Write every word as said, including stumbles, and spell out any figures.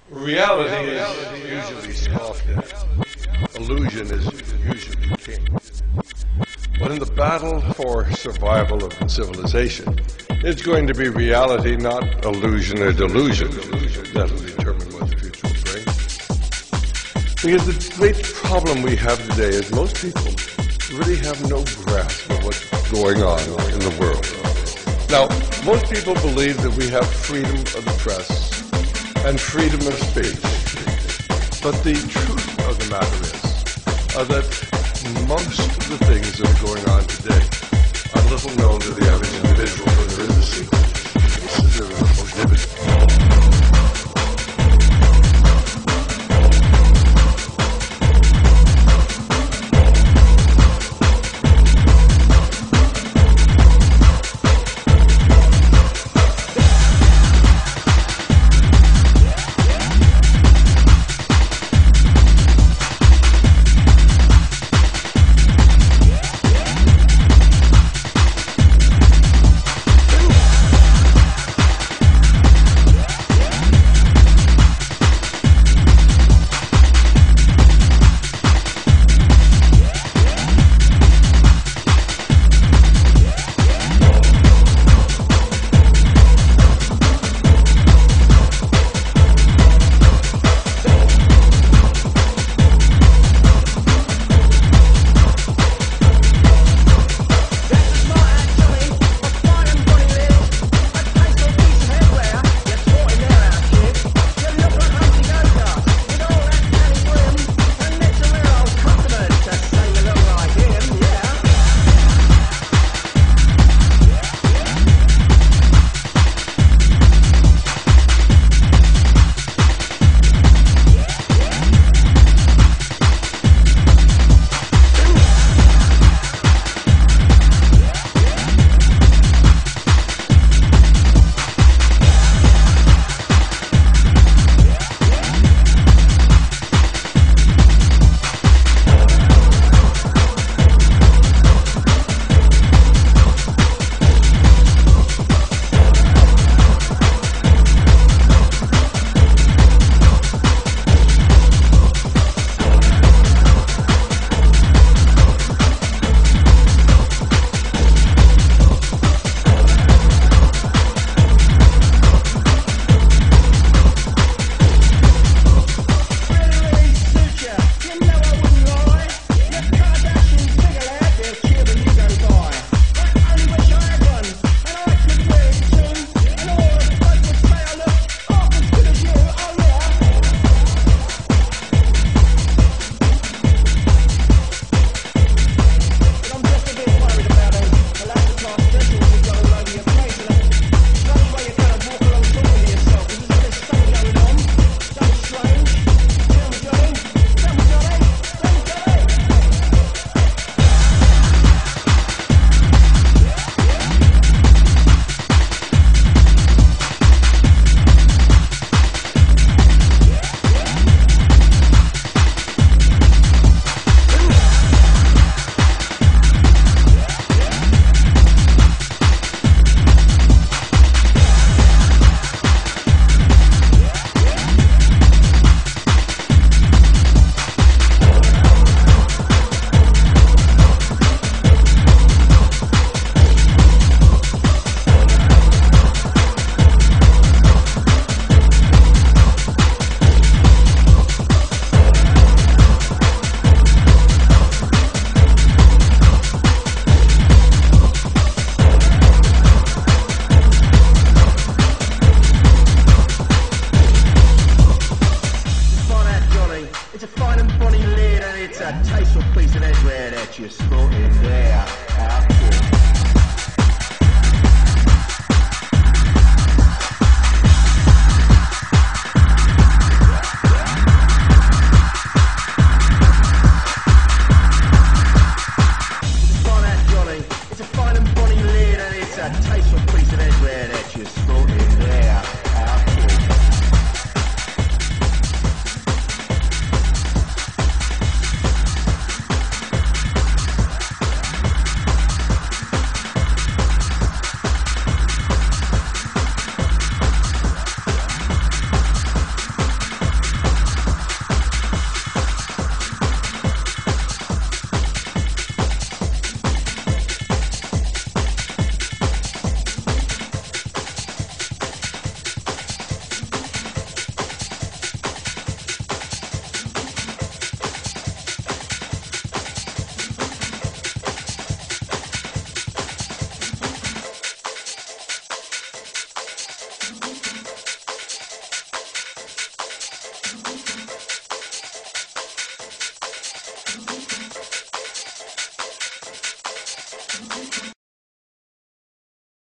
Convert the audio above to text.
Reality is usually scoffed at. Illusion is usually king. But in the battle for survival of civilization, it's going to be reality, not illusion or delusion, that'll determine what the future will bring. Because the great problem we have today is most people really have no grasp of what's going on in the world. Now, most people believe that we have freedom of the press and freedom of speech. But the truth of the matter is uh, that most of the things that are going on today are little known to the average individual, but there is a secret. This is a prohibited.